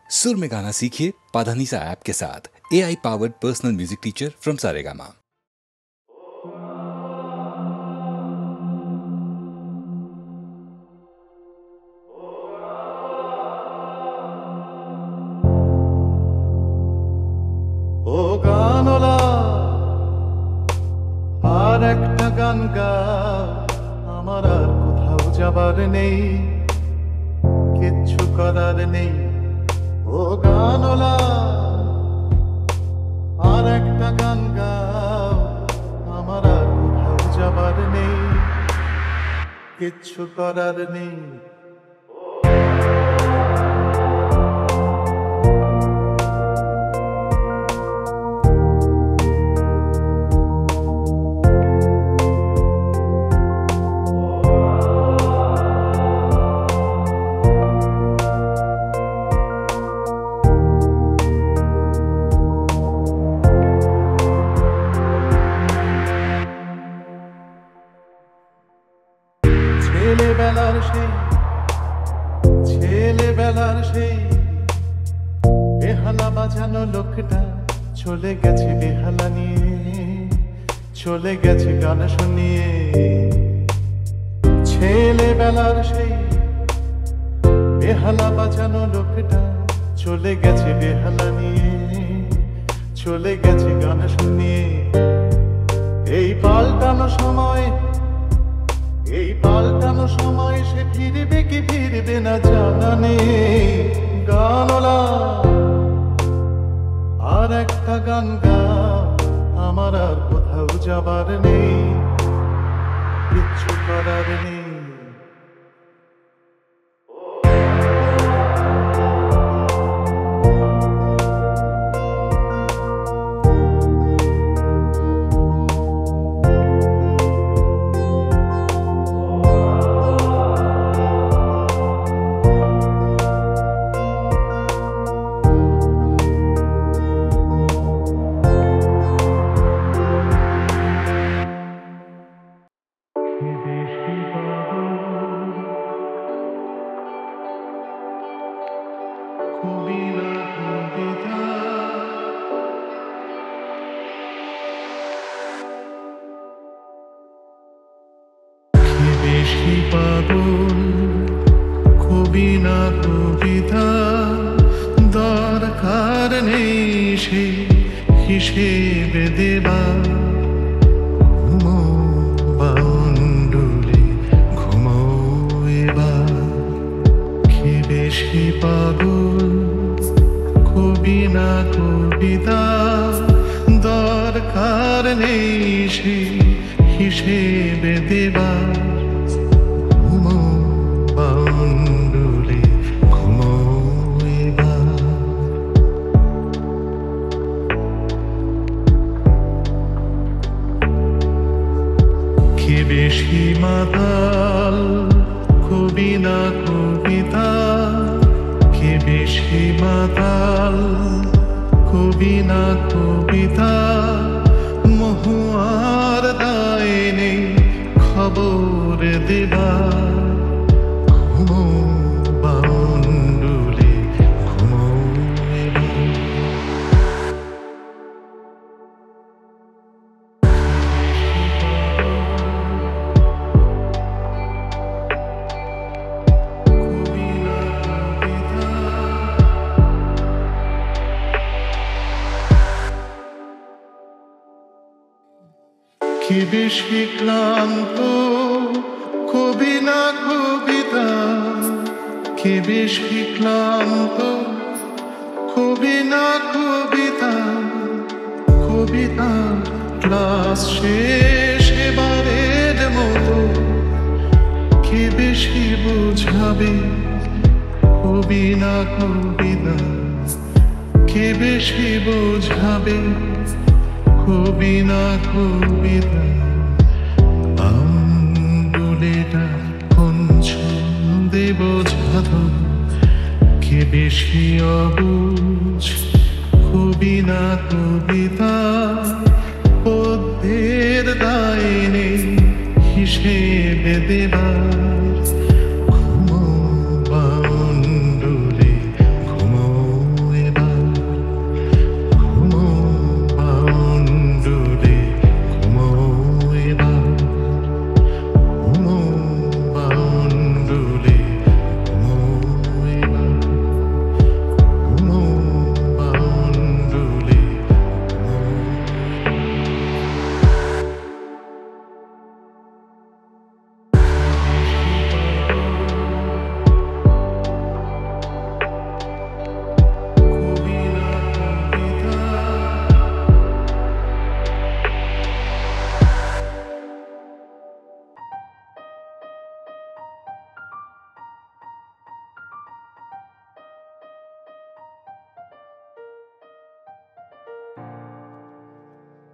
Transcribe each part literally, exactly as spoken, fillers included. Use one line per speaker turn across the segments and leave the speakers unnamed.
सुर में गाना सीखिए पाधानीसा ऐप के साथ। A I powered personal music teacher from Saregama.
ও গানলা আর একটা গান গা, আমার আর কোথাও যাবার নেই, কিচ্ছু করার নেই। ও গানলা আর একটা গান গা, আমার আর কোথাও যাবার নেই, কিচ্ছু করার নেই। ছেলেবেলার সেই ছেলেবেলার সেই বেহালা বাজানো লোকটা চলে গেছে বেহালা নিয়ে, চলে গেছে গান শুনিয়ে। ছেলেবেলার সেই বেহালা বাজানো লোকটা চলে গেছে বেহালা নিয়ে, চলে গেছে গান শুনিয়ে। এই পাল্টানো সময় এই পাল্টানো সময় সে ফিরবে কি ফিরবে না জানা নেই। গানলা আর একটা গান গা, আমার আর কোথাও যাবার নেই, কিচ্ছু করার নেই। পাগল কবি না কবিতা, দরকার নেই সে হিসেবে দেবা। ঘুমো বাউন্ডুলে ঘুমো এবার, কি বেশি পাগল কবি না কবিতা, দরকার নেই সে হিসেবে দেবা। বেশি মাতাল কবি না কবিতা, কে বেশি মাতাল কবি না কবিতা। মহুয়ার দায় নেই খবর দেবা। ঘুমো বাউন্ডুলে ঘুমো কি বেশি ক্লান্ত কবি না কবিতা, কি বেশি ক্লান্ত কবি না কবিতা। কবিতা ক্লাস শেষ এবারের মতো, কি বেশি বোঝাবে কবি না কবিতা, কি বেশি বোঝাবে কবি না কবিতা। আঙ্গুলেটা কোন ছন্দে বোঝাতো, কে বেশি অবুঝ কবি না কবিতা। পদ্যের দায় নেই হিসেবে দেবার। ঘুমো বাউন্ডুলে ঘুমো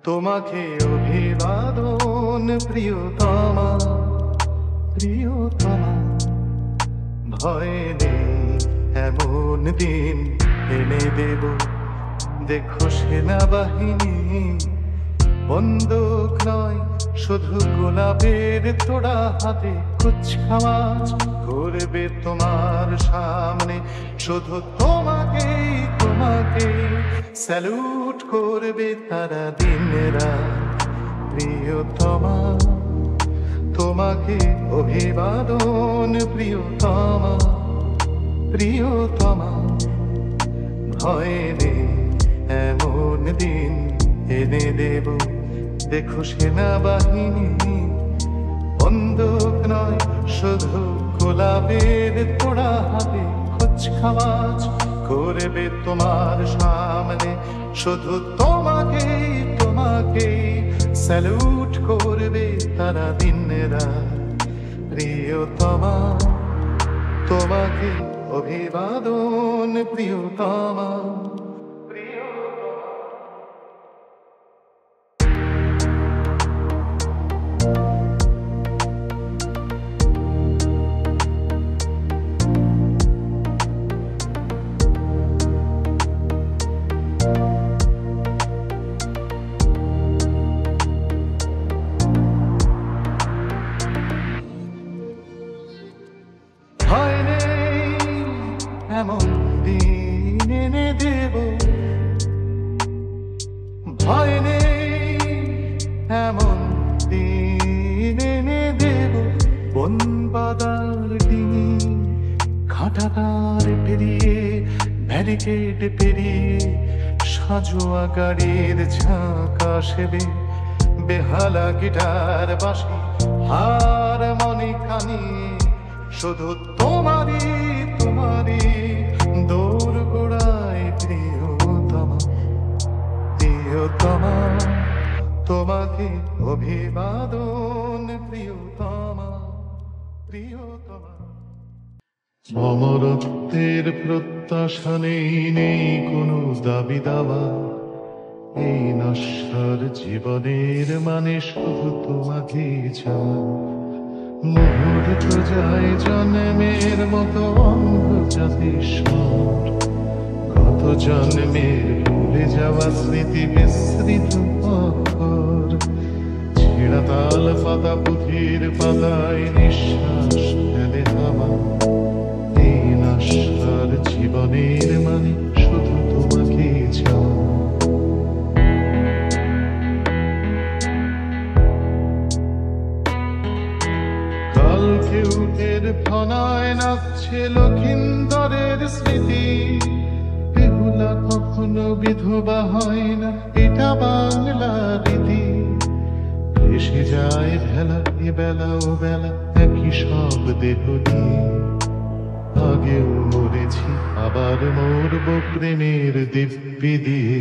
তোমাকে অভিবাদন প্রিয়তমা, প্রিয়তমা। ভয় নেই এমন দিন এনে দেব, দেখো সেনাবাহিনী বন্দুক নয় শুধু গোলাপের তোড়া হাতে কুচকাওয়াজ করবে তোমার সামনে, শুধু তোমাকেই তোমাকেই স্যালুট করবে তারা দিন রাত প্রিয়তমা। তোমাকে অভিবাদন প্রিয়তমা, প্রিয়তমা। ভয় নেই এমন দিন এনে দেব, দেখো সেনাবাহিনী বন্দুক নয় শুধু গোলাপের তোড়া হাতে কুচকাওয়াজ করবে তোমার সামনে, শুধু তোমাকেই তোমাকেই স্যালুট করবে তারা দিন রাত প্রিয়তমা। তোমাকে অভিবাদন প্রিয়তমা। ভয় নেই এমন দিন এনে দেব, ভয় নেই এমন দিন এনে দেব। বন বাদার ডিঙি ঘাটাতার পেরিয়ে ব্যারিকেড পেরিয়ে সাজোয়া গাড়ির ঝাঁকা সেবে বেহালা গিটার বাঁশি হারমোনিকা নিয়ে শুধু তোমারই তোমারই দোর গোড়ায় প্রিয়তমা, প্রিয়তমা। তোমাকে অভিবাদন প্রিয়তমা, প্রিয়তমা। অমরত্বের প্রত্যাশা নেই, নেই কোনো দাবি দাওয়া, এই নশ্বর জীবনের মানে শুধু তোমাকে ছাড়া। মুহূর্ত যায় জন্মের মতো অঙ্গ জাতির স্বর, গত জন্মের ভুলে যাওয়া স্মৃতি বিস্মৃত অক্ষর। ছেঁড়া তাল পাতা পুঁথির পাতায় নিঃশ্বাস ফেলে হাওয়া, এই নশ্বর জীবনের মানে শুধু তোমাকে ছাড়া। কেউটের ফনায় নাচছে লক্ষিন্দরের স্মৃতি, বেহুলা কখনো বিধবা হয় না, এটা বাংলা রীতি। ভেসে যায় ভেলা এ বেলা ও বেলা একই সব দেহ নিয়ে, আগেও মরেছি আবার মরব প্রেমের দিব্যি দিয়ে।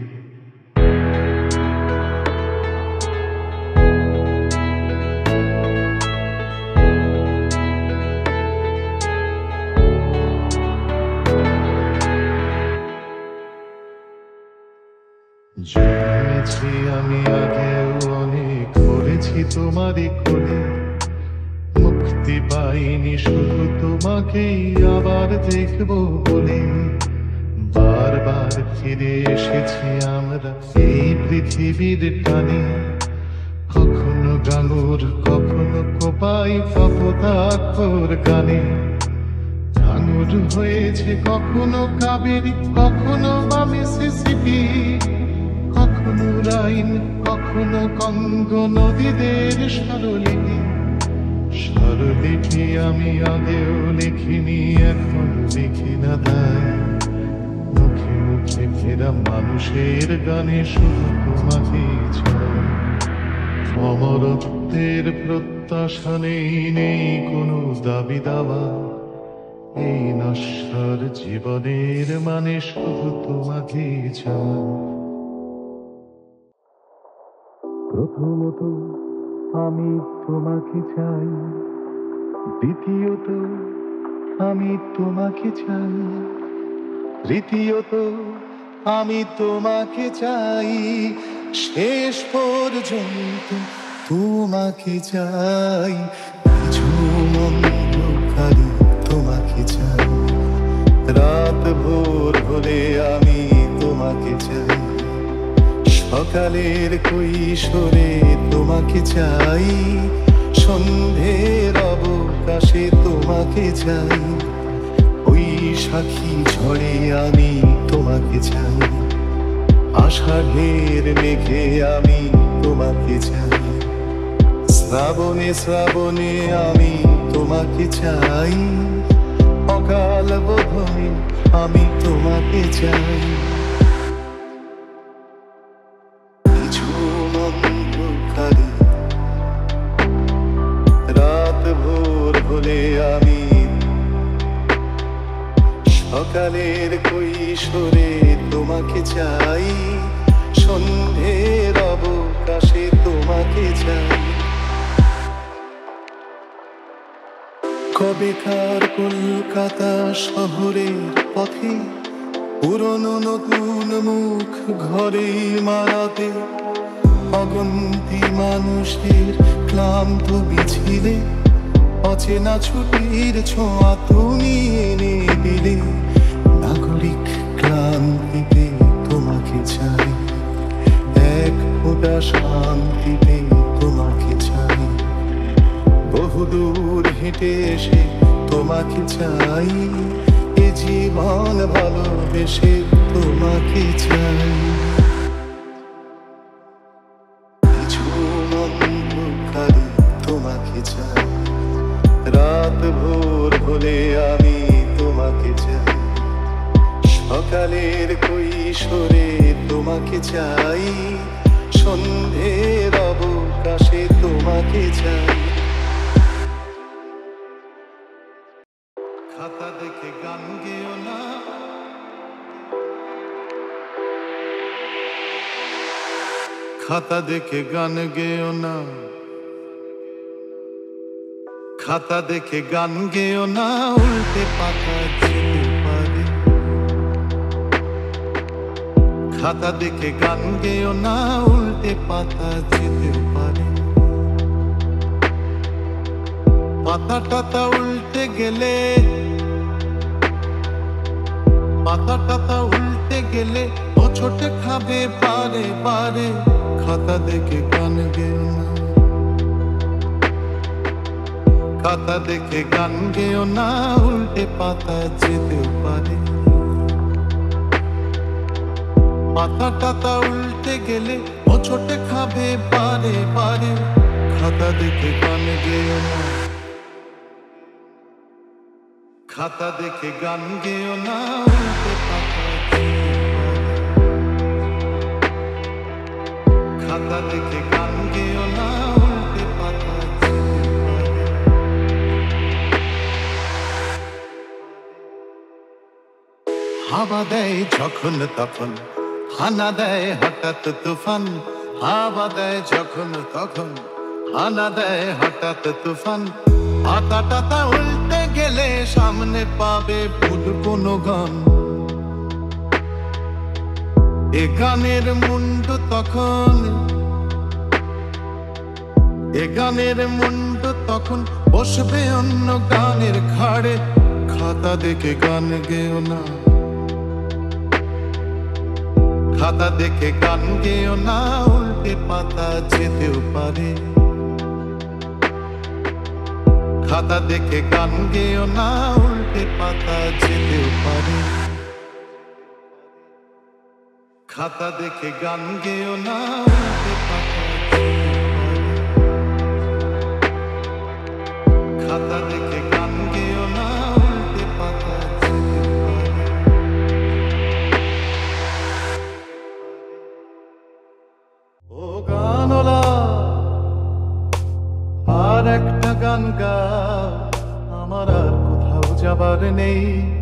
জন্মেছি আমি আগেও অনেক, করেছি তোমারই কোলে, মুক্তি পাইনি শুধু তোমাকেই আবার দেখবো বলে। বারবার ফিরে এসেছি আমরা এই পৃথিবীর টানে, কখনো গাঙুর কখনো কোপাই কপোতাক্ষর গানে। গাঙুর হয়েছে কখনো কাবেরী কখনো বা মিসিসিপি, কখনো রাইন কখনো কঙ্গ নদীদের স্বরলিপি। স্বরলিপি আমি আগেও লিখিনি এখন লিখি না, তাই মুখে মুখে ফেরা মানুষের গানে শুধু তোমাকে ছাড়া। অমরত্বের প্রত্যাশা নেই, নেই কোনো দাবি দাওয়া, এই নশ্বর জীবনের মানে শুধু তোমাকে ছাড়া। প্রথমত আমি তোমাকে চাই, দ্বিতীয়ত আমি তোমাকে চাই, তৃতীয়ত আমি তোমাকে চাই, শেষ পর্যন্ত তোমাকে চাই, নিঝুম অন্ধকারে তোমাকে চাই, রাত ভোর হলে আমি তোমাকে চাই, সকালের কৈশোরে তোমাকে চাই, সন্ধ্যের অবকাশে তোমাকে চাই, ওই সাক্ষী ঝড়ে আমি তোমাকে চাই, আষাঢ়ের মেঘে আমি তোমাকে চাই, শ্রাবণে শ্রাবণে আমি তোমাকে চাই, অকাল বোধনে আমি তোমাকে চাই। নিঝুম অন্ধকারে রাত ভোর হলে আমি, সকালের কৈশোরে তোমাকে চাই, সন্ধ্যের অবকাশে তোমাকে চাই। কবেকার কলকাতা শহরের পথে পুরনো নতুন মুখ ঘরেই মারাতে, অগন্তি মানুষের ক্লান্ত মিছিলে, অচেনা ছুটির ছোঁয়া তুমি এনে দিলে, নাগরিক ক্লান্তিতে তোমাকে চাই, এক ফোঁটা শান্তিতে তোমাকে চাই, বহুদূর হেঁটে এসে তোমাকে চাই, এ জীবন ভালোবেসে তোমাকে চাই। নিঝুম অন্ধকারে তোমাকে চাই, রাত ভোর হলে আমি তোমাকে চাই, সকালের কৈশোরে তোমাকে চাই, সন্ধ্যের অবকাশে তোমাকে চাই। খাতা দেখে গান গেও না, খাতা দেখে গান গেও না, খাতা দেখে গান গেও না, উল্টে পাতা যেতে পারে, খাতা দেখে গান গেও না, উল্টে পাতা যেতে পারে, পাতা টাতা উল্টে গেলে, পাতা টাতা উল্টে গেলে ও ছোটে খাবে বারে বারে, খাতা দেখে গান গেও না, খাতা দেখে গান গেও না, উল্টে পাতা যেতে পারে, পাতা টাতা উল্টে গেলে ও ছোটে খাবে বারে বারে, খাতা দেখে গান গেও না, খাতা দেখে গান গেও না, উল্টে পাতা যেতে পারে, খাতা দেখে গান গেও না, উল্টে পাতা যেতে পারে। হাওয়া দেয় যখন তখন, হানা দেয় হঠাৎ তুফান, হাওয়া দেয় যখন তখন, হানা দেয় হঠাৎ তুফান, পাতা টাতা উল্টে গেলে সামনে পাবে ভুল কোনো গান, এ গানের মুন্ডু তখন, এ গানের মুন্ডু তখন বসবে অন্য গানের ঘাড়ে, খাতা দেখে গান গেও না, খাতা দেখে গান গেও না, উল্টে পাতা যেতেও পারে, খাতা দেখে গান গেও না, উল্টে পাতা যেতেও পারে, খাতা দেখে গান গেও না, উল্টে পাতা যেতেও পারে, খাতা দেখে গান গেও না, উল্টে পাতা যেতেও পারে। ও গানলা আর একটা গান গা, আমার আর কোথাও যাবার নেই।